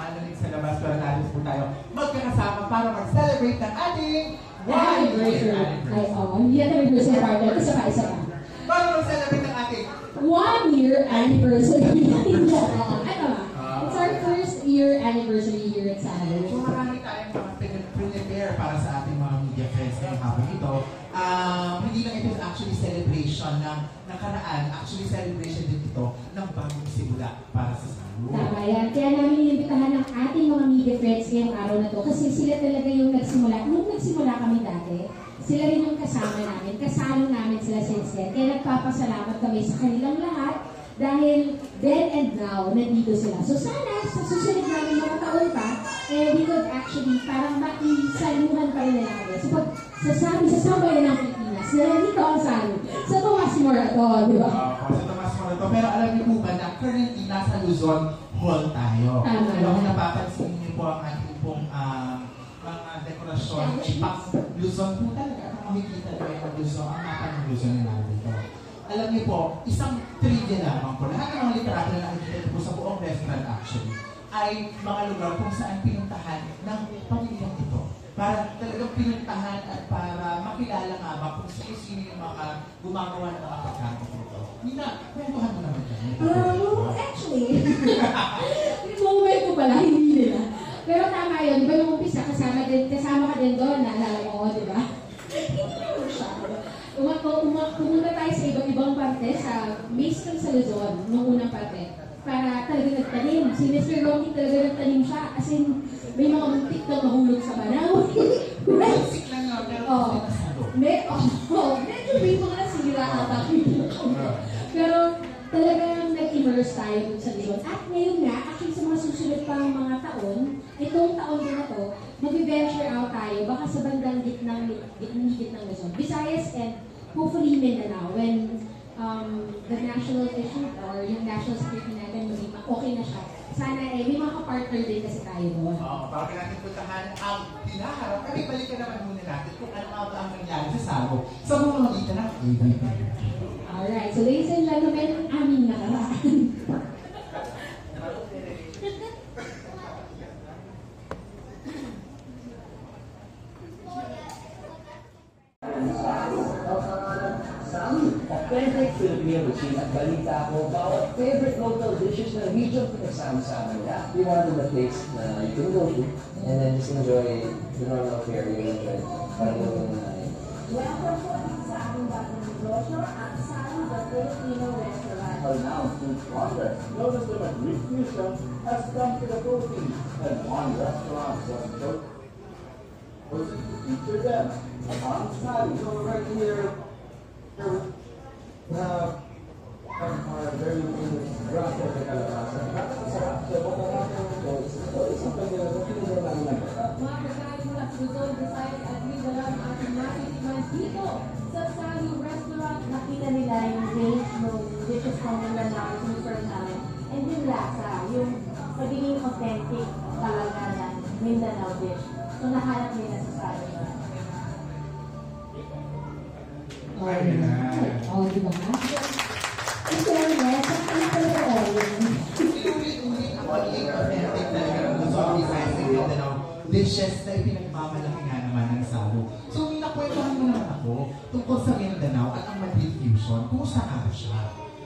maalalig sa labas pero natin po tayo magkakasama para mag-celebrate ng ating anniversary. Ay, hindi natin anniversary partner. Isa pa. Para mag-celebrate ng ating 1 year anniversary. It's our first year anniversary here at Salad. So marami tayong mga prepare para sa ating mga media friends ngayong hapon ito. Hindi lang ito actually celebration ng nakaraan, actually celebration din ito ng bagong simula para sa Salud. Tama yan. Kaya namin inimbitahan ng ating mga media friends ngayong araw na to kasi sila talaga yung nagsimula. Nung nagsimula kami dati, sila rin yung kasama namin. Kasama namin sila since then. Kaya nagpapasalamat kami sa kanilang lahat dahil then and now, nandito sila. So sana, sa susunod namin mga taon pa, we could actually parang maisaluhan pa rin nila kami. So pag sasabay na ng Pilipinas, nandito ang Salud. Sa Tomas Mora to, di ba? Sa Tomas Mora to. Pero alam niyo po ba na currently nasa Luzon Hall tayo. Pero kung napapansin niyo po ang ating pong mga dekorasyon, pang Luzon po talaga. Kung makikita niyo ang Luzon, ang mapa ng Luzon na dito. Alam niyo po, isang trivia lamang po. Lahat ng mga literato na nakikita po sa buong restaurant actually ay mga lugar kung saan pinuntahan ng pamilyang ito. Para talagang pinuntahan at para makilala nga ba kung sino yung mga gumagawa ng mga pagkain ito. Nina, kwentuhan mo naman dyan. Actually, yung moment ko pala, hindi nila. Pero tama yun, di ba yung umpisa, kasama ka din doon, naalala mo, di ba? Hindi naman siya. Pumunta tayo sa ibang parte, sa Mason sa Luzon, nung unang parte. Para talaga nagtanim. Si Mr. Rocky talaga nagtanim siya. As in, may mga muntik na mahulog sa banaw. Basic lang nga, pero medyo may mga nasira ata. Pero talagang nag-immerse tayo dun sa Luzon. At ngayon nga, actually sa mga susunod pang mga taon, itong taon din na to, mag-venture out tayo, baka sa bandang gitnang Luzon. Visayas and hopefully Mindanao when the national issue or yung national security natin maging okay na siya. Sana may mga partner din kasi tayo doon. Bago natin puntahan ang hinaharap, kami balikan naman muna natin kung ano ba ang nangyari sa Sabo sa pamamagitan ng ABP. Alright, so ladies and gentlemen, aming nakaraan. Authentic Filipino cuisine at balita ko bawat favorite local dishes na region pinagsama-sama niya. Be one of the place na you can go to and then just enjoy the normal fare you enjoy. Parang yung welcome po sa ating bagong negosyo, ang Salud the Filipino Restaurant. Are now since longer. Notice that a Greek fusion has come to the Philippines and one restaurant just chose to feature them. On Salud. so right here. Our very famous grasa de calabasa. Sarap siya. Baka natin ito. Isang pagkakita lang lang. Mga pagkain mula sa Luzon, Visayas at Mindanao ang ating nakikiman dito sa Salud Restaurant. Nakita nila yung range ng dishes ng Mindanao yung first time. And yung lasa, yung pagiging authentic talaga ng Mindanao dish. So nahanap nila sa Salud. Di ba? Ito lang yan. Ano talaga oil? Inulit-ulit ang pagiging authentic talaga ng Luzon, Visayas and Mindanao dishes na ipinagmamalaki nga naman ng Sabo. So, minakwentuhan mo naman ako tungkol sa Mindanao at ang Madrid Fusion. Kumusta ka siya?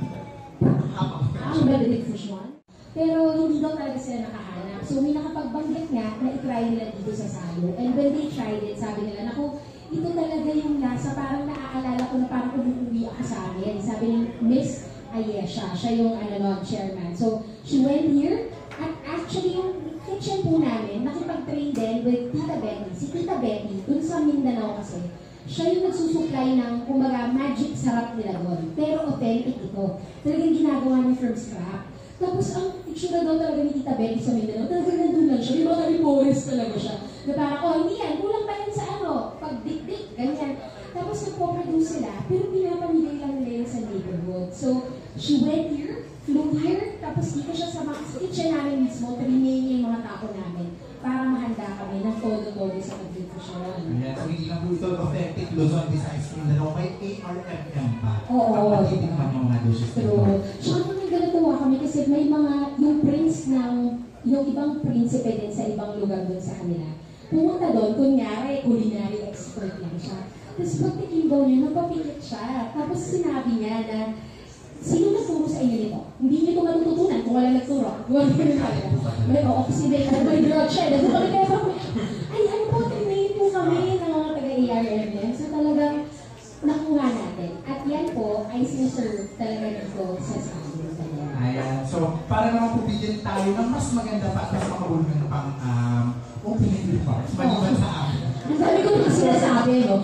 Ang Madrid Fusion. Pero hindi daw talaga sila nakahanap. So, may nakapagbanggit nga na i-try nila dito sa Sabo. And when they tried it, sabi nila, naku, ito talaga yung lasa, parang naaalala ko na parang umuwi ako sa amin. Sabi ni Miss Ayesha, siya yung chairman. So, she went here, at actually yung kitchen po namin, nakipag-train din with Tita Betty. Si Tita Betty, dun sa Mindanao kasi, siya yung nagsusupply ng, kumbaga, magic sarap nila doon. Pero authentic ito. Talagang ginagawa niya from scrap. Tapos ang itsura daw talaga ni Tita Betty sa Mindanao, talagang nandun lang siya. May mga limores talaga siya. Na parang, hindi yan, kulang pa yan sa pagdikdik, ganyan. Tapos nagpo-produce sila, pero pinapamigay lang nila yun sa neighborhood. So, she went here, flew here, tapos dito siya sa kitchen namin mismo, trinain niya yung mga tao namin para mahanda kami ng todo-todo sa pag-fusion. Ayan, so hindi lang po ito authentic Luzon, Visayas, Mindanao, may ARFM pa. Oo. Kapatitin man yung mga dishes. True. Siya kami ganatuwa kami kasi may mga, yung ibang prinsipe din sa ibang lugar doon sa kanila. Pumunta doon, kunyari, culinary expert lang siya. Tapos pagtikim daw niya, napapikit siya. Tapos sinabi niya na, sino nagturo sa inyo nito? Hindi niyo ito matututunan kung wala nagturo. May oxidate, may drug siya. Nandun kami kaya pa, ay, ano po, trinain po kami ng mga taga-ARMM. So talagang nakuha natin. At yan po ay sinaserve talaga dito sa Salo. Ayan. So, para naman po bigyan tayo ng mas maganda pa at mas makabulong pang opening remarks. Maliban sa amin. Ang dami ko naman sinasabi, no?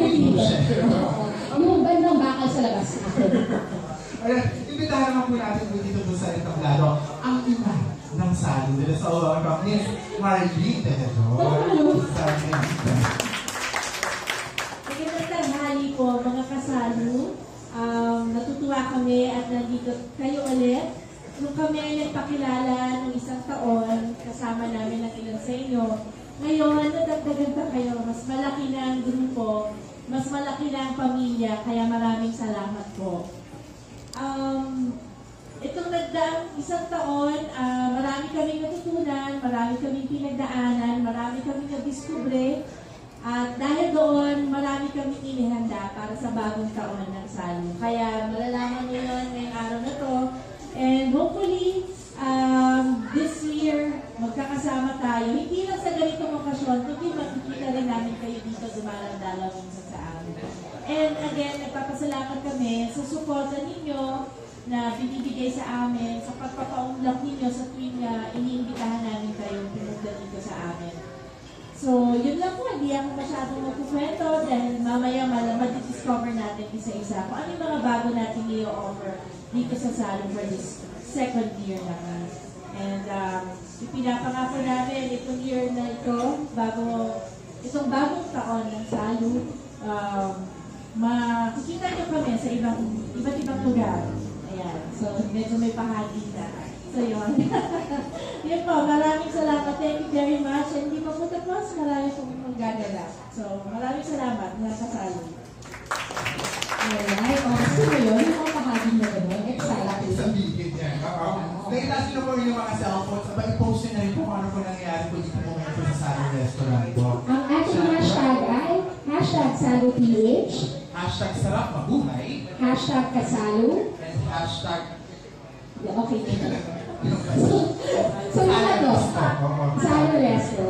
Yung bandang bakal sa labas. Ayan. Imbitahan naman po natin po dito sa entablado ang ina ng Salo. Dito sa Miss Marlene Tejedor. Magandang tanghali po mga kasalo. Natutuwa kami at nandito kayo ulit. Nung kami ay nagpakilala ng isang taon, kasama namin ang ilan sa inyo. Ngayon, nadagdagan pa kayo. Mas malaki na ang grupo, mas malaki na ang pamilya, kaya maraming salamat po. Itong nagdaang isang taon, marami kaming natutunan, marami kaming pinagdaanan, marami kaming nadiskubre. At dahil doon, marami kami inihanda para sa bagong taon ng Salo. Kaya malalaman nyo yun ngayong araw na to. And hopefully, this year, magkakasama tayo. Hindi lang sa ganitong okasyon, kundi makikita rin namin kayo dito dumalang-dalaw minsan sa amin. And again, nagpapasalamat kami sa suporta ninyo na binibigay sa amin, sa pagpapaunlak ninyo sa tuwing iniimbitahan namin kayo pumunta dito sa amin. So, yun lang po, hindi ako masyadong magkukwento dahil mamaya madidiscover natin isa-isa kung ano yung mga bago natin i-offer dito sa Salo for this second year naman. And ipinapangako namin itong year na ito, itong bagong taon ng Salo, makikita nyo kami sa iba't ibang lugar. Ayan, so medyo may pahagi na. So yun. Yun po, maraming salamat. Thank you very much. And hindi pa po tapos, marami pong magagala. So, maraming salamat. Nakasalo. Alright, gusto mo yun? Yung pahagi na gano'n, excited. Sabihin niya. Nakita nyo po yung mga cellphones. Aba, i-post nyo na rin po kung ano po nangyari po dito po ngayon po sa Salo Restaurant po. Ang ating hashtag ay #SaloPH, #sarap mabuhay. #kasalo, And okay. So yun na to. Salo Resto.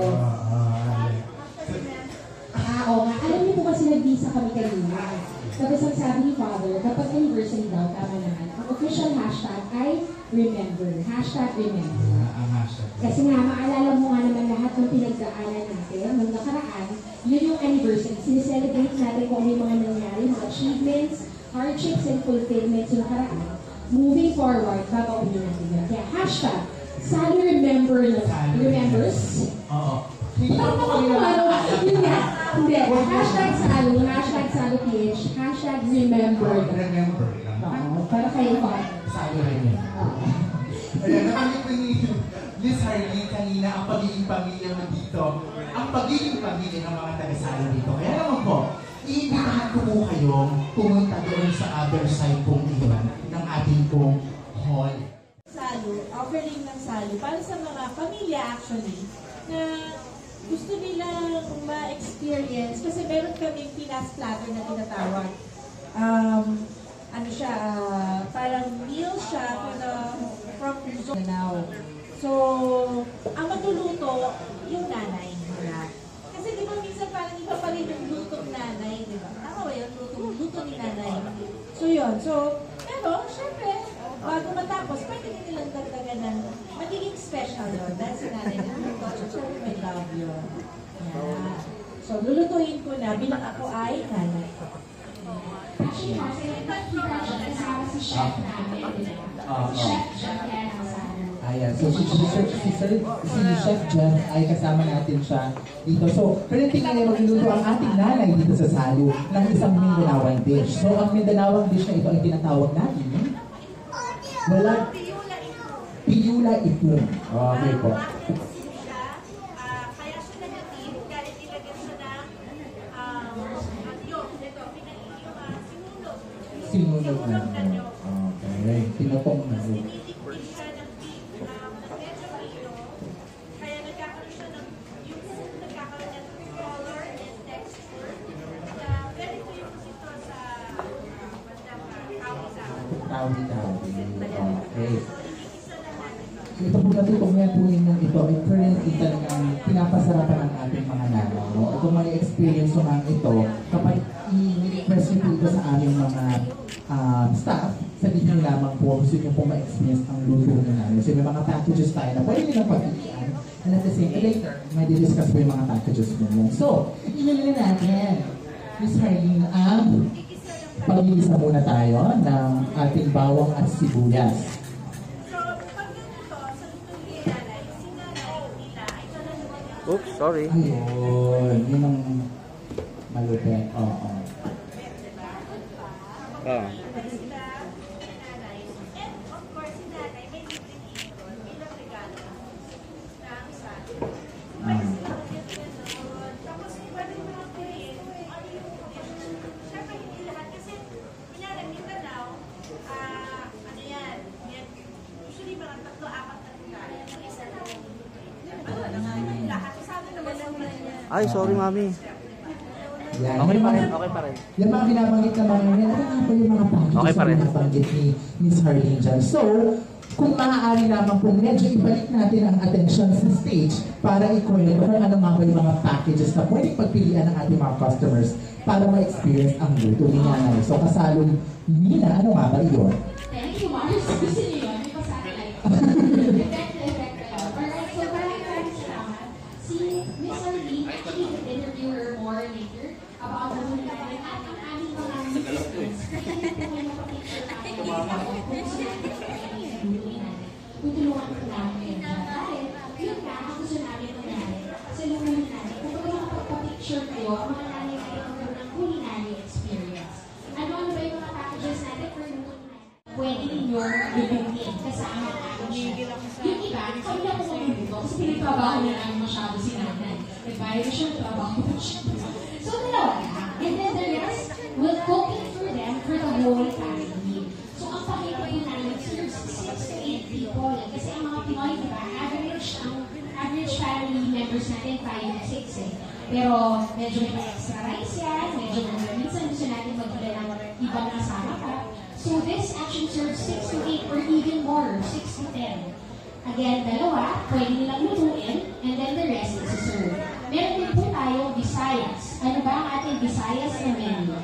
Oo nga. Alam niyo po kasi nag-visa kami kanina. Tapos ang sabi ni Father, kapag anniversary daw, tama naman, ang official hashtag ay remember. #remember. Kasi nga, maalala mo nga naman lahat ng pinagdaanan natin, ng nakaraan, yun yung anniversary. Sineselebrate natin kung ano yung mga nangyari, mga achievements, hardships, and fulfillments yung nakaraan. Moving forward, babaunin natin yun. Kaya Salo remembers. Oo. Parang kung ano, yun nga. Hindi. #Salo, #SaloPH, #remember. Remember. Oo, para kayo pa. Salo rin yun. Ayan, naman po ni Miss Harlene kanina, ang pagiging pamilya mo dito, ang pagiging pamilya ng mga taga-Salo dito. Kaya naman po, iimbitahan ko po kayong pumunta doon sa other side pong iwan ng ating pong hall. Salo, offering ng Salo para sa mga pamilya actually na gusto nilang ma-experience kasi meron kaming Pinas platter na tinatawag. Parang meal siya from Mindanao. So, ang matuluto, yung nanay nila. Kasi di ba minsan parang iba pa rin yung lutong nanay, di ba? Tama ba yun? Luto ni nanay. So yun. Pero, syempre, bago matapos, pwede din nilang dagdagan ng magiging special yun. Dahil si nanay nagluto. So, may love yun. Yeah. So, lulutuin ko na bilang ako ay nanay. Actually, kasi nakita siya kasama si chef namin. Chef yan ang Salo. Ayan, so si Chef Jeff ay kasama natin siya dito. So, pwede nga magluluto ang ating nanay dito sa Salo ng isang Mindanawang dish. So, ang Mindanawang dish na ito ay tinatawag natin. Piyula ito. Okay po. Kaya siya negative, kaya nilagyan siya ng Sinulog na. Okay. Pinatong na. siya medyo maino, kaya nagkakaroon siya ng nagkakaroon niya ng color and texture na very famous ito sa Tawi-tawi. Okay. So ito po natutong yan po yung ito ay currently talagang pinapasarapan ng ating mga nanaw. No? Itong mga experience naman ito, kapag i-request nyo po ito sa aming mga staff, sabihin nyo lamang po, gusto nyo po ma-experience ang luto nyo namin. So may mga packages tayo na pwede nyo lang pagpilian. And at the same time, later, may discuss po yung mga packages mo yan. So, ilo natin. Miss Harleen, pag-iisa muna tayo ng ating bawang at sibuyas. Oops, sorry. Ayun, yun ang malupit. Oo. Ah. Ay, sorry, mami. Yan. Okay pa rin, okay pa rin. Yung mga binabanggit na mga yan, ano nga po yung mga packages Okay pa rin. na binabanggit ni Miss Harleen dyan. So, kung maaari naman po, medyo ibalik natin ang attention sa stage para i-kwento kung ano nga ba yung mga packages na pwedeng pagpilian ng ating mga customers para ma-experience ang luto ni Nanay. So, kasalong Nina, ano nga ba yun? Thank you, Mars. Gusto niyo yun? May pa-satellite. Effect kayo. Alright, so maraming salamat. Si Miss Harleen, actually, we'll interview her more later about the culinary at ang aming mga missions. Kasi hindi po may mapapicture tayo. Kung gusto natin sa tutulungan ko namin. Dahil, yun nga, ang gusto namin mangyari sa lumunin natin. Kung baga makapapicture kayo, mga nanay kayo ng culinary experience. Ano ba yung mga packages natin for luto natin? Pwede ninyo lutuin kasama natin siya. Yung iba, kami na po magluluto kasi pinagtrabaho na namin masyado si nanay. Nagbayad siya, trabaho na siya. So, dalawa na. And then the rest, we'll cook it for them for the whole family. So, ang pakita po namin, serves 6 to 8 people. Kasi ang mga Pinoy, diba, average family members natin, 5 to 6 eh. Pero, medyo may extra rice yan, medyo minsan gusto natin mag-iba ng ibang kasama ka. So, this actually serves 6 to 8 or even more, 6 to 10. Again, dalawa, pwede nilang lutuin, and then the rest is served. Meron din po tayong Visayas. Ano ba ang ating Visayas na menu?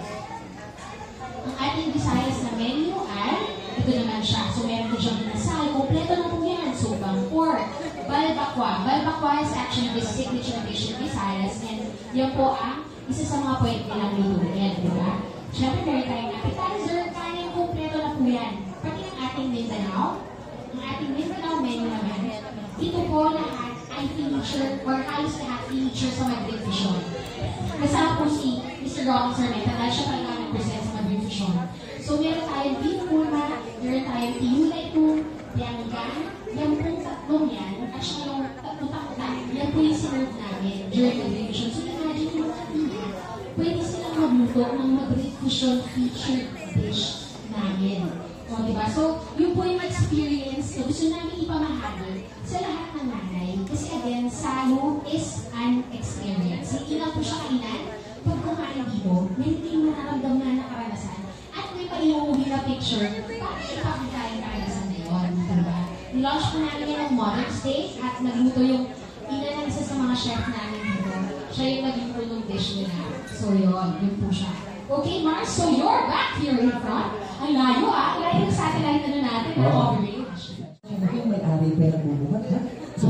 Ang ating Visayas na menu ay, ito naman siya. So, meron din siyang inasal. Kompleto na po yan. So, bang pork, balbakwa. Balbakwa is actually the signature dish of Visayas, and yan po ang isa sa mga pwede nilang lutuin, di ba? Siyempre, meron tayong appetizer, kanin, kompleto na po yan. Pati ang ating Mindanao, ang ating Mindanao menu naman, ito po lahat ay feature or halos lahat feature sa Madrid Fusion. Kasama po si Mr. Robin Sarmenta dahil siya talaga nag-present sa Madrid Fusion. So meron tayong beef kurma, meron tayong tiyulay po, yanggan, yung pong tatlong yan, at saka yung tatlong taktan, yan po yung sinerve namin during Madrid Fusion. So imagine yung kanina, pwede silang magluto ng Madrid Fusion featured dish namin. O, diba? So, yun po yung experience na gusto namin ipamahagi sa lahat ng nanay. Kasi again, salo is an experience. Hindi lang po siya kainan. Pag kumain dito, may hindi mo nakaramdaman na karanasan. At may paiuwi na picture, paano ipakita yung karanasan na yun? Diba? Nilaunch po namin yan ng Mother's Day at nagluto yung ina ng isa sa mga chef namin dito. Siya yung naging punong dish nila. So, yun po siya. Okay, Mars, so you're back here in front. Ang layo layo ng satellite natin na coverage. Yung may-ari pa yung nabubuhat, ha? So,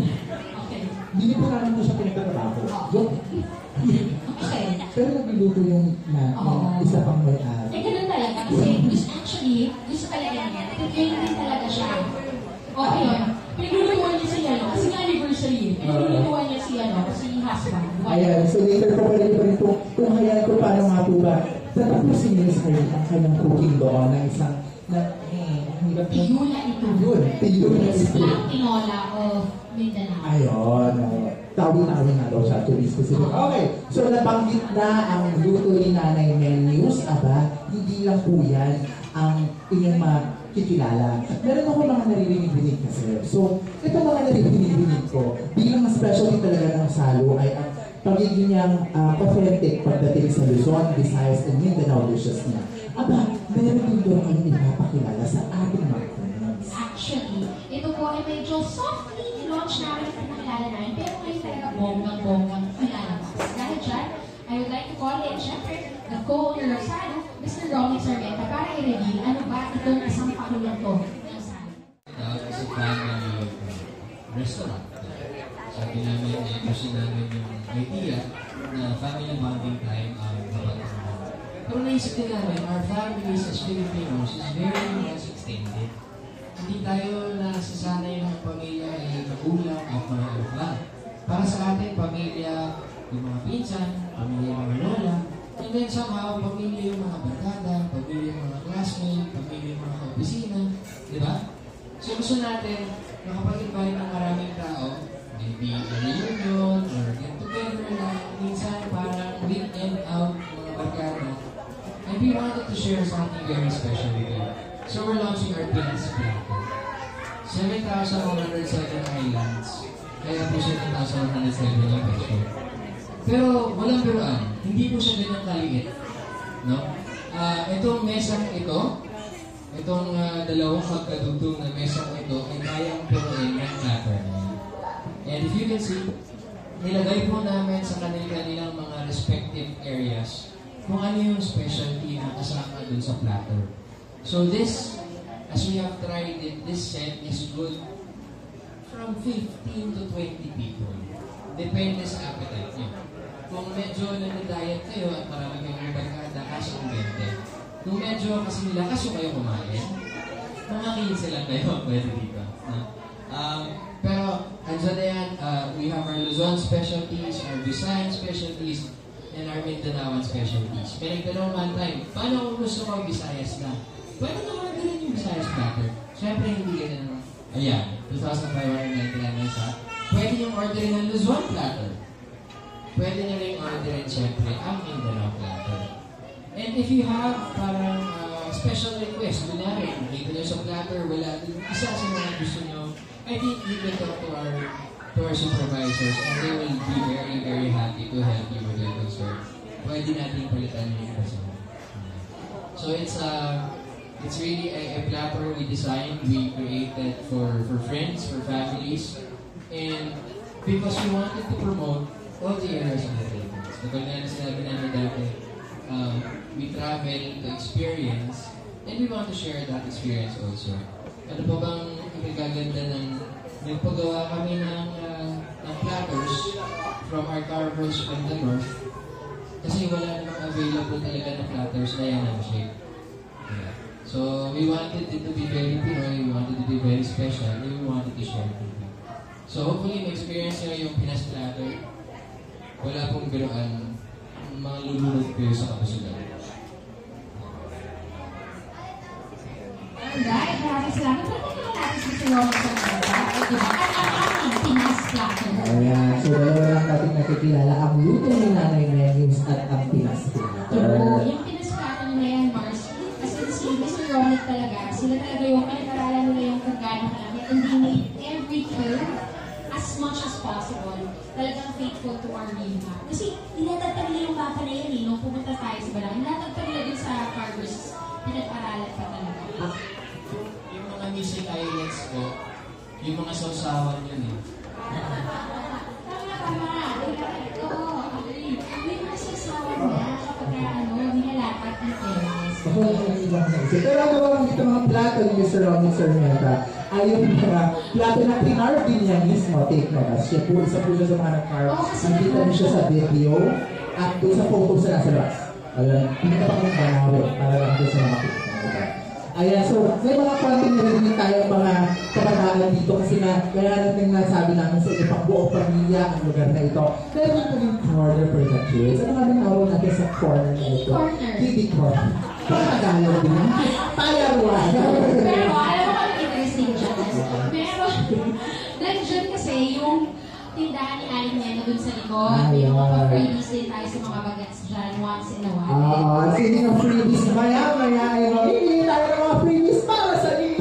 hindi po namin mo siya pinagtatrabaho. Okay. Pero nagluluto yung isa pang may-ari. Ganun talaga. Kasi gusto talaga niya. Yun din talaga siya. O, ayun. Pinaglulutuan niya si kasi nga anniversary. Pinaglulutuan niya si husband. Ayan, so later po pwede pa rin po kung hayaan ko paano nga po ba tatapusin niya sa ang kanyang cooking doon ng isang Tiyula ito. Tiyula It's ito. black tinola of Mindanao. Ayun. Tawi-tawi nga daw siya to be specific. Okay, so nabanggit na ang luto ni Nanay menus. Aba, hindi lang po yan ang inyong kikilala. Meron ako mga naririnig-rinig kasi. So, ito mga naririnig-rinig ko, bilang specialty talaga ng Salo ay ang pagiging niyang authentic pagdating sa Luzon, Visayas, and Mindanao dishes niya. Aba, meron din doon kayong ipapakilala sa ating mga friends. Actually, ito po ay medyo softly launch namin at nakilala namin, pero ngayon talaga bonggang-bonggang ilalabas. Dahil dyan, I would like to call in, syempre, the co-owner of Salo, Mr. Romy Sarmenta, para i-reveal ano ba itong isang pakulang to ng Salo. Sa family restaurant. Sabi namin, kasi namin yung idea na family bonding time ang kapatid mo. Pero naisip din namin, our families as Filipinos is very much extended. Hindi tayo nasasanay ng pamilya ay magulang at mga anak. Para sa atin, pamilya yung mga pinsan, pamilya yung mga lola, and then somehow, pamilya yung mga barkada, pamilya yung mga classmate, pamilya yung mga opisina, di ba? So gusto natin makapag-invite ng maraming tao, maybe a reunion or get together lang, minsan parang weekend out mga barkada. And we wanted to share something very special with you. So we're launching our Pinas Platter. 7,107 islands. Kaya po 7,107 yung peso. Pero walang biruan, hindi po siya ganyan kaliit. No? Itong mesang ito, itong dalawang magkadugtong na mesang ito, ay kayang puruin ng platter na yan. And if you can see, nilagay po namin sa kanilang mga respective areas kung ano yung specialty na kasama dun sa platter. So this, as we have tried it, this set is good from 15 to 20 people. Depende sa appetite nyo. Kung medyo nag-diet kayo at marami kayong barkada, kaso ang 20. Kung medyo kasi nila, kaso kayo kumain, mga 15 lang kayo, pwede dito. Pero, andyan na yan, we have our Luzon specialties, our Visayan specialties, and our Mindanaoan specialties. May nagtanong one time, paano kung gusto ko Visayas na? Pwede naman ganun yung Visayas platter. Siyempre, hindi ganun. Ayan, 2,599 isa. Pwede yung orderin ng Luzon platter. Pwede nyo rin orderin siyempre ang Mindanao platter. And if you have parang special request, doon na rin, dito nyo sa platter, wala, isa sa mga gusto nyo, I think you can talk to our supervisors and they will be very, very happy to help you with your concern. Pwede natin palitan yung person. So it's really a platter we designed, we created for friends, for families, and because we wanted to promote all the areas of the Philippines. Kapag na sinabi namin dati, we travel to experience, and we want to share that experience also. Ano pa bang ikagaganda ng nagpagawa kami ng platters from our carvers from the north, kasi wala namang available talaga na platters na yan ang shape. Yeah. So we wanted it to be very Pinoy, we wanted it to be very special, and we wanted to share it with you. So hopefully ma-experience nyo yung Pinas platter. Wala pong biruan, mga lulunod kayo sa kapusugan. Alright, maraming salamat. Pagkakita natin si Sir Romy Sarmenta. Diba? Ang Pinas platter. Ayan, so dalawa lang natin nakikilala ang luto ni Nanay Menus at ang Pinas platter. Yung Pinas platter nila yan, Mars, kasi si Mr. Romy talaga, sila talaga yung pinag-aralan nila yung kung gaano kalaki, and they made every curve as much as possible. Talagang faithful to our real map. Kasi inatagtag nila yung mapa na yan eh, nung pumunta tayo sa Barang. Inatagtag nila dun sa carvers, pinag-aralan pa talaga. Yung mga missing islands ko, yung mga sausawan yun eh. Tama. Oo, agree. May mga sasawan na kapag nilalapad ng fairness. Ako yung ibang naisip. Pero ano ba dito mga plato ni Mr. Romy Sarmenta ay yung mga plato na tinarve din niya mismo, take note. Siya po, isa po siya sa mga nag-carve. Nandito na siya sa video at doon sa photos na nasa labas. Alam, hindi na pa kong manawin para lang doon sa mga photos. Ayan, so may mga konting narinig tayo mga kabataan dito kasi na kaya natin nasabi namin sa ibang buong pamilya ang lugar na ito. Meron po yung corner for the kids. Ano nga tawag natin sa corner na ito? Kitty corner. Pagkagalan din yan. Payaruan. Pero alam mo kami interesting dyan. Meron, nandiyan kasi yung tindahan ni Aling Nena dun sa likod. May mga freebies din tayo sa mga bagets dyan once in a while. Sige ng freebies. Maya ay mamili tayo ng mga freebies para sa inyo.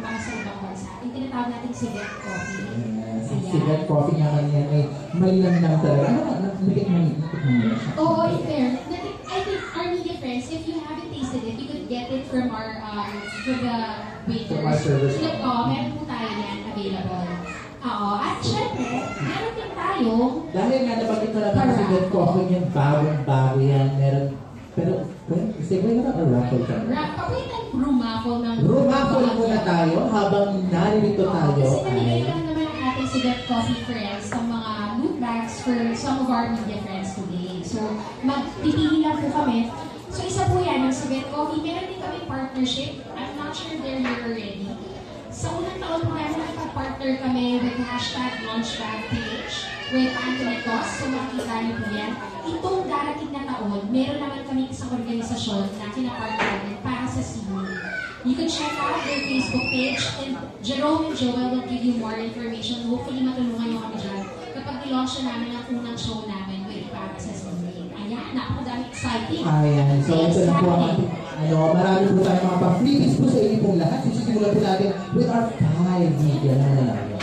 para sa ibang bansa. Yung tinatawag natin civet coffee. Civet coffee naman yan ay malilang talaga. Natikman mo siya. Oo, in fairness. I think our media friends, if you haven't tasted it, you could get it from our, from the waiters. From our service. Meron po tayo yan available. Oo, at syempre, meron din tayo. Dahil nga nabanggit ko na ang civet coffee yan, bagong-bago yan. Meron, pero, segue na ang raffle ka. Kapag rumaffle ng... Rumaffle muna tayo habang naririto tayo Kasi ay... nabigay lang naman ang ating civet coffee friends ng mga loot bags for some of our media friends today. So, magpipili lang po kami. So, isa po yan, yung civet coffee. Meron din kami partnership. I'm not sure they're here already. Sa unang taon po namin nakapag-partner kami with #LaunchBagPH with Anthony Cos. So, makikita niyo po yan. Itong darating na taon, meron naman kami isang organisasyon na kinapartner din para sa senior. You can check out their Facebook page and Jerome and Joel will give you more information. Hopefully, matulungan niyo kami dyan kapag nilaunch na namin ang unang show namin with para sa senior. Ayan, napakadami exciting. Ayan, so ito na po ang ating, marami po tayo mga pa-freebies po sa inyo pong lahat. Sisimulan po natin with our 5 media na nanalo.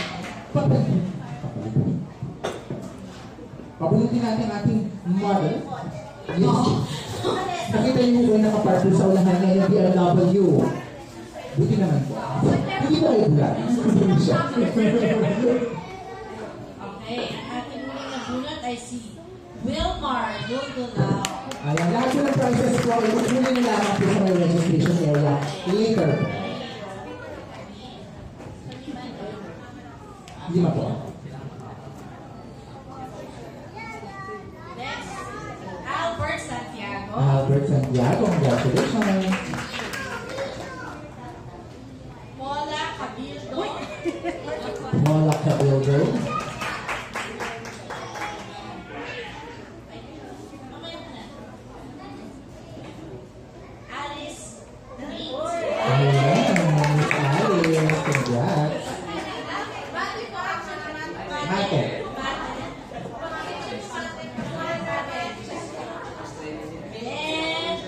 Pabunutin natin ang ating model. Yes. Nakita niyo po yung nakapartner sa unahan niya yung DRW. Buti naman po. Hindi ba kayo bulan? Okay, ang ating muling nabunot ay si Wilmar Dulgulao. Ayan, lahat po ng prices po, ibukunin nyo lamang po sa may registration area later po. Lima po. Next, Albert Santiago. Albert Santiago, congratulations. Paula Cabildo. Mola Cabildo. Alice Reed. Ayan, Miss Alice, congrats. Ate. And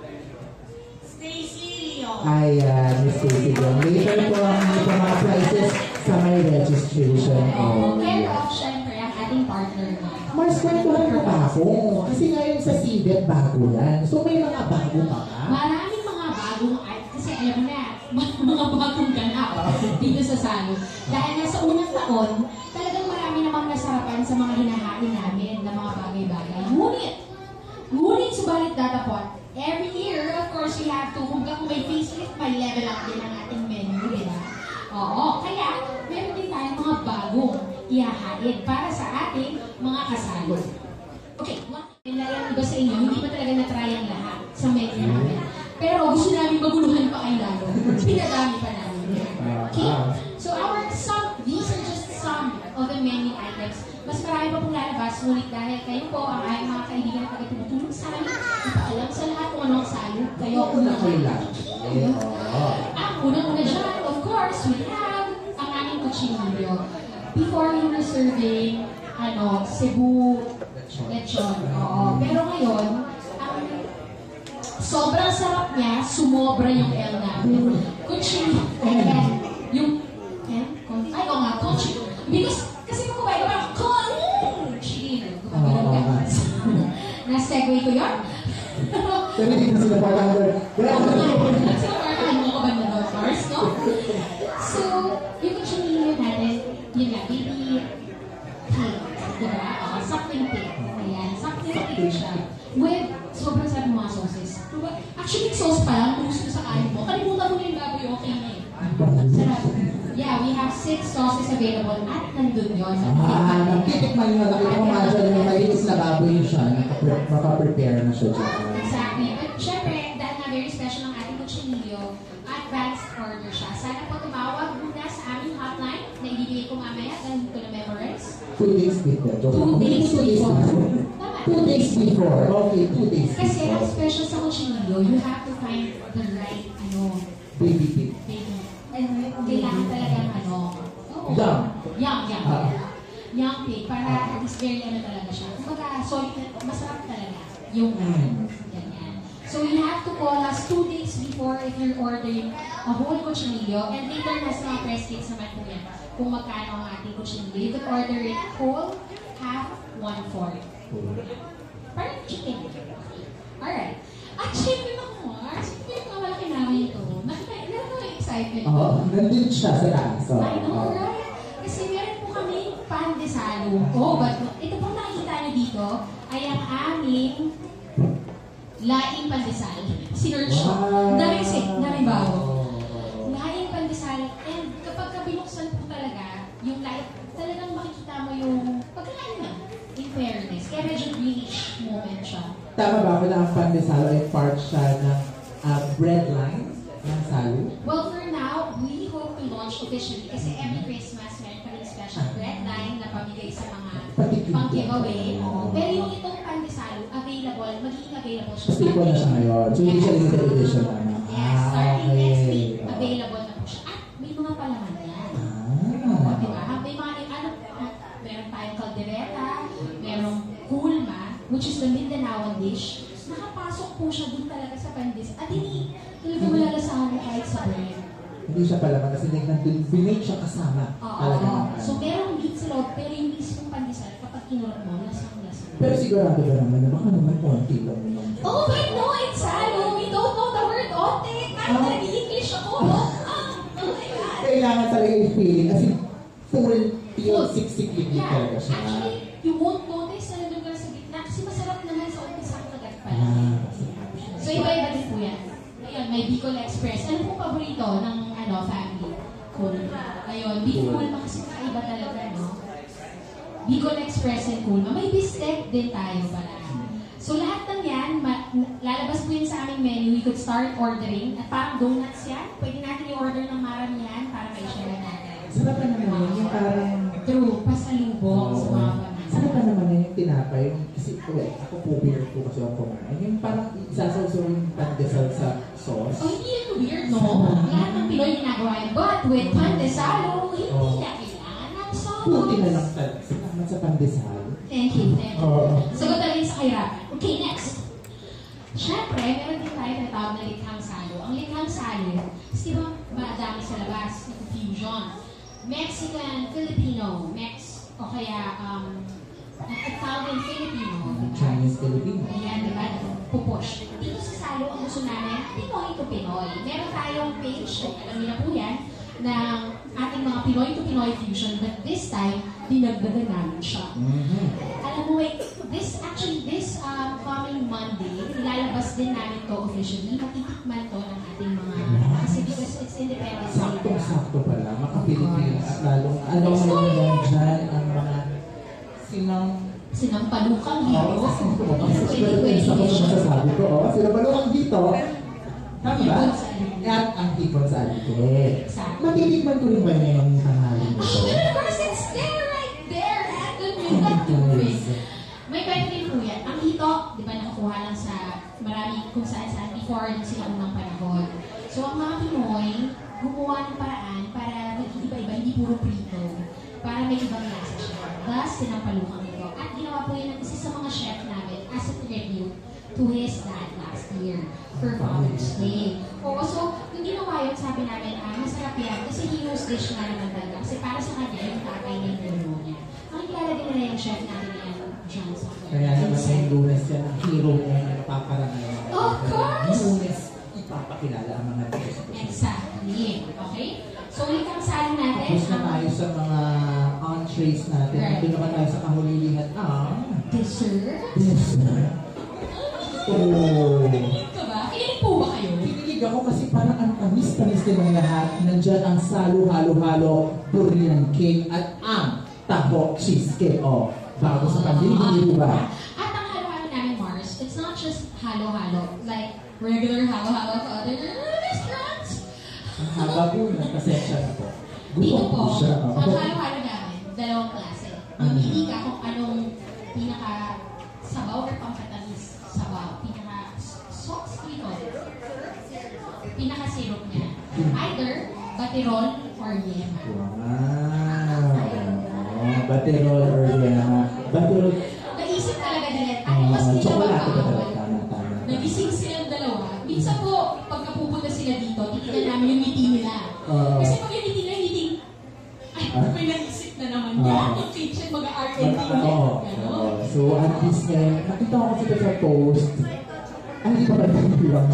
Stacy Leon. Ayan, Miss Stacy Leon. Later po ang mga prizes sa may registration Care area. of, syempre, ang ating partner na. Mas kwentuhan ko pa ako. Kasi ngayon sa CBET bago yan. So may mga bago pa ka. Maraming mga bagong kasi alam mo na, mga bagong ganap dito sa Salo. Dahil nga sa unang taon, talagang marami namang nasarapan sa mga hinahain namin na mga bagay-bagay. Ngunit subalit datapot, every year, of course, we have to, kung may facelift, may level up din ang ating menu, di ba? Oo, kaya meron din tayong mga bagong ihahain para sa ating mga kasalo. Okay, yung iba sa inyo, hindi pa talaga na-try ang lahat sa menu namin. Pero gusto namin maguluhan pa kayo lalo. Pinadami pa namin. Okay? So these are just some of the menu items. Mas marami pa pong lalabas, ngunit dahil kayo po ang ayang mga kaibigan na taga-tumutulong sa amin, ipaalam sa lahat kung anong salo. Kayo ang Una ko lang. Ang unang-una dyan, of course, we have ang aming kutsinilyo. Before we were serving, Cebu lechon. Oo. Pero ngayon, sobrang sarap niya, sumobra yung L namin. Kutsinilyo. Kutsinilyo. Because, kasi kung kumain ka parang, kutsinilyo. Na-segue ko yun. Pero hindi na sila pag-under. So, yung kutsinilyo natin, yun nga, baby cake. Diba? Something cake. Ayan, something cake siya. With sobrang sarap mga sauces. Actually, sauce pa lang, kung gusto sa kain mo, kalimutan mo na yung baboy, okay na eh. Sarap. Yeah, we have 6 sauces available at nandun yun. Nagtitikman nyo, nakita ko nga dyan, may malinis na baboy siya, makaprepare na siya dyan. Exactly. But syempre, dahil na very special ang ating kutsinilyo, advanced order siya. Sana po tumawag muna sa aming hotline na ibibigay ko mamaya dahil hindi ko na-memorize. 2 days before. 2 days before. 2 days before. Okay, 2 days before. Kasi ang special sa kutsinilyo, you have to find the right, baby cake. baby. And kailangan talagang Young. Young cake, para at least very talaga siya. Kumbaga, solid, masarap talaga. Yung ganyan. So you have to call us 2 days before if you're ordering a whole cuchinillo. And later, nasa mga press kits naman po yan. Kung magkano ang ating cuchinillo. You can order it whole, half, 1/4. Parang chicken. Alright. At syempre mga Mars, syempre yung mga malaki namin ito. Meron ko yung excitement ko. Oo, nandun siya sa taas. I know, right? Kasi meron po kami pan de salo. Oh, but ito pong nakikita niyo dito ay ang aming laing pandesal. Sinerch ko. Daming bago. Laing pandesal. And kapag binuksan po talaga, yung light, talagang makikita mo yung pagkakain na. In fairness. Kaya medyo greenish moment siya. Tama ba ako na ang pandesal ay part siya ng bread lines ng salo? Well, for now, we hope to launch officially kasi every Christmas meron kami special bread line na pamigay sa mga pang-giveaway. Pero yung itong pandesal, magiging available siya. Stick na siya ngayon. So, hindi siya limited edition naman. Yes, starting next week, available na po siya. At may mga palaman yan. Diba? May mga, meron tayong caldereta, merong kulma, which is the Mindanaoan dish. Nakapasok po siya dun talaga sa pandesal. At hindi talaga malalasahan mo kahit sa bread. Hindi siya palaman kasi nandun, binake siya kasama. So, merong meat sa loob, pero yung mismong pandesal, kapag kinurot mo, lasang-lasang. Pero sigurado ba naman na baka naman konti lang naman. Oh, but no, it's salo. We don't know the word ote. Kahit nag-English ako, no? Oh my God. Kailangan talaga yung feeling kasi full pure siksik-lig talaga siya. Actually, you won't notice na nandun ka sa gitna kasi masarap naman sa umpisa ang kagat pa. So, iba-iba din po yan. Ayun, may Bicol Express. Ano pong paborito ng family? Kulma. Ayun, Bicol Kulma kasi kakaiba talaga, no? Bicol Express and Kulma. May bistek din tayo pala. So, lahat ng yan, lalabas po yun sa aming menu. We could start ordering. At parang donuts yan. Pwede natin i-order ng maramihan para may share natin. Sarap pa naman yun, yung parang... True, pasalubong sa mga pamilya. Sarap pa naman yun yung tinapay. Kasi, ako po weird po kasi ako kumain. Yung parang isasaw-saw yung pandesal sa sauce. Oh, hindi yun weird, no? Lahat ng Pinoy ginagawa yun. But with pandesal, hindi na kailangan ng sauce. Puti na lang talaga. Salamat sa pandesal. Thank you. Sagot na rin sa kahirapan. Okay, next. Siyempre, meron din tayo na tawag na likhang salo. Ang likhang salo, di ba madami sa labas, fusion. Mexican, Filipino, o kaya Italian, Filipino. Chinese, Filipino. Ayan, di ba? Pupush. Dito sa salo, ang gusto namin, Pinoy to Pinoy. Meron tayong page, alam niyo na po yan, ng ating mga Pinoy to Pinoy fusion, but this time, dinagdagan namin siya. Alam mo, this coming Monday, nilalabas din namin to officially. Matitikman to ng ating mga, kasi because it's independent. Sakto pala, maka-Pilipino at lalong, ngayon dyan ang mga sinampalukang hero. Masasabi ko, sinampalukang dito. Tama? At ang hipon sa alite. Matitikman ko rin ba niya yung tanghali nito? Oh, of course, it's there, right there. At the may kwento din po yan. Ang hito, di ba, nakakuha lang sa marami kung saan-saan before yung sila unang panahon. So, ang mga Pinoy, gumawa ng paraan para mag-iba-iba, hindi puro prito. Para may ibang lasa siya. Thus, sinampalukang ito. At ginawa po yun ng isa sa mga chef namin as a tribute to his dad last year for Father's Day. Oo, so, yung ginawa yun, sabi namin, masarap yan. Kasi hero's dish nga naman talaga. Kasi para sa kanya, yung tatay na yung lolo niya. Ang ilalagay nila yung chef natin yan, John Samuel. Kaya naman yung Lunes yan, ang hero niya na napaparangal. Of course! Lunes, ipapakilala ang mga dishes. Exactly. Okay? So, ulit ang salo natin. Tapos na tayo sa mga entrees natin. Right. Doon naman tayo sa kahulilihan. Dessert? Dessert. Oh. Ito ba? Kinilig po ba kayo? Kinilig ako kasi parang ang tamis-tamis din ng lahat. Nandiyan ang salo, halo-halo, durian cake, at ang taho cheesecake. Oh, bago sa pandemya, ba? At ang halo-halo namin, Mars, it's not just halo-halo, like regular halo-halo to other restaurants. Ang haba po na, pasensya na po. Dito po, siya. ang halo-halo namin, dalawang klase. Mamili ka kung anong pinaka-sabaw or pampatamis sabaw. Pinaka-sauce, pinaka-syrup niya. Either batirol or yema. Wow! Batirol or yema. Batirol. Naisip talaga nila, ano mas pinababawal. Nagising silang dalawa naisip na naman yan. Yung kitchen, mag-R&D Oo. So, at least nakita ko kasi sa post. Ay, hindi pa ba lang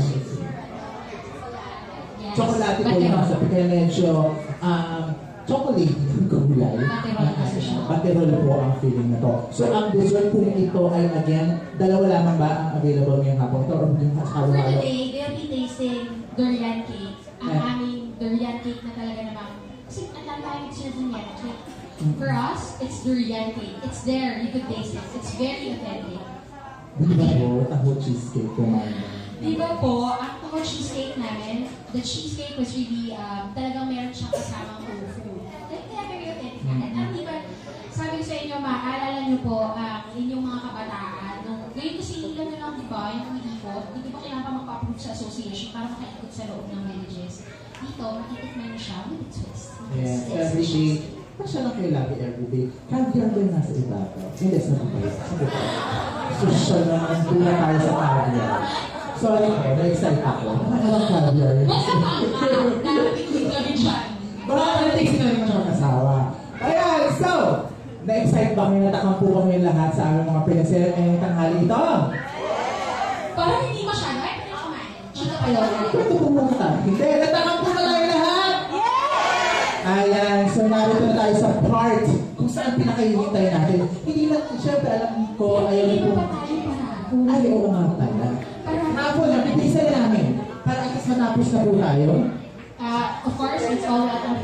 chocolate po yung sabi, kaya medyo chocolate yung gulay. Baterol po ang feeling na to. So, ang dessert po ito ay again, dalawa lamang ba ang available ngayong hapon ito? Or yung For today, they'll be tasting durian cake. Ang aming durian cake na talaga naman. Kasi ang lalaki serve niya cake. For us, it's durian cake. It's there, you could taste it. It's very authentic. Di ba po, taho cheesecake kumain? Di ba po, ang taho cheesecake namin, the cheesecake was really, talagang meron siyang kasamang tofu. Kaya very authentic na. At di ba, sabi ko sa inyo, maalala niyo po, inyong mga kabataan, ngayon kasi ilan na lang, di ba, yung umiikot, hindi ba kailangan pa magpa-approve sa association para makaikot sa loob ng villages. Dito, makitikman niyo siya with a twist. Yes, every day. Pa siya lang kayo lagi every day. Caviar ba yung nasa ibabaw? Hindi, sa mga social naman, doon na tayo sa caviar. Sorry po, na-excite ako. Nakakalang caviar. Narating kami dyan. Baka narating sila naman siya kasawa. Ayan, so, na-excite ba kami, natakang po kami lahat sa aming mga pinasel ngayong tanghali ito? Parang hindi masyado. Ay, pwede kumain. Chika pa yun. Pwede pumunta. Hindi, natakang po na tayo lahat! Ayan, so narito na tayo sa part kung saan pinakahihintay natin. Hindi lang, syempre alam ko, ayaw Hindi niyo pa po. ba tayo para? Ay, oo nga pala. Hapon na, pipisa na namin. Para at least matapos na po tayo. Of course, it's all about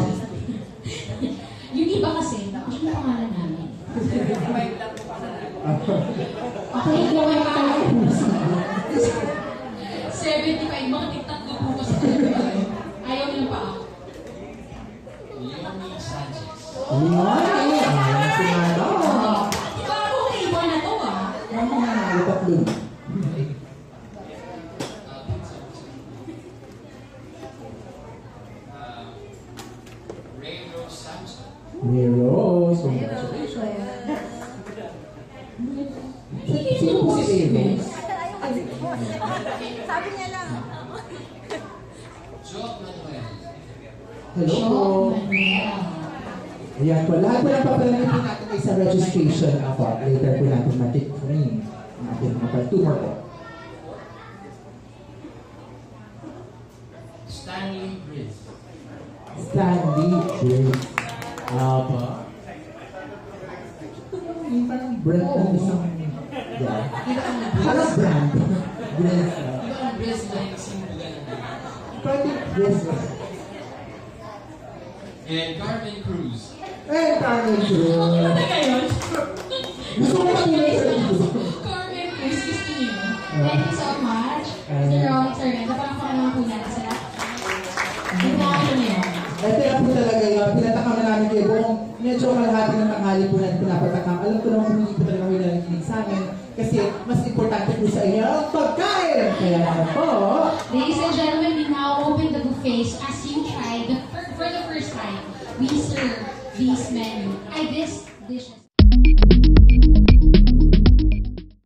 yung iba kasi, yung pangalan namin. Okay, gawin pa tayo. 75, mga tiktak ko po kasi. Ayaw niyo pa ako. Leonie Sanchez. Leonie! Ayan si Mano. Diba ako iba na to Ano nga nakalipat dun? Ray Rose Samson. Ray Rose. Congratulations. Sino po si Ray Rose? Sabi niya lang. Joe Manuel. Hello po. Ayan po. Lahat po ng papalanin po natin ay sa registration ako. Later po natin matik-frame ang ating mga part-tumor po. Stanley Briz. Stanley Briz. Apa. Yung parang brand ng isang... Yeah. Parang brand. Briz. Di ba ang Briz na yung simbugan na Parang Briz. And Carmen Cruz. Carmen Cruz. Ano yun? Gusto ko matulay sa dito. Carmen Cruz, gusto niyo. Thank you so much. Sir Ron, Sir Ren, napakapaka naman po natin sila. Hindi na ako niyo. Ito na po talaga yun. Pinatakam na namin kayo buong medyo kalahati ng tanghali po natin pinapatakam. Alam ko naman kung hindi po talaga kayo nanakinig sa amin. Kasi mas importante po sa inyo ang pagkain. Kaya naman po. Ladies and gentlemen, we now open the buffets as you try for the first time. We serve these dishes.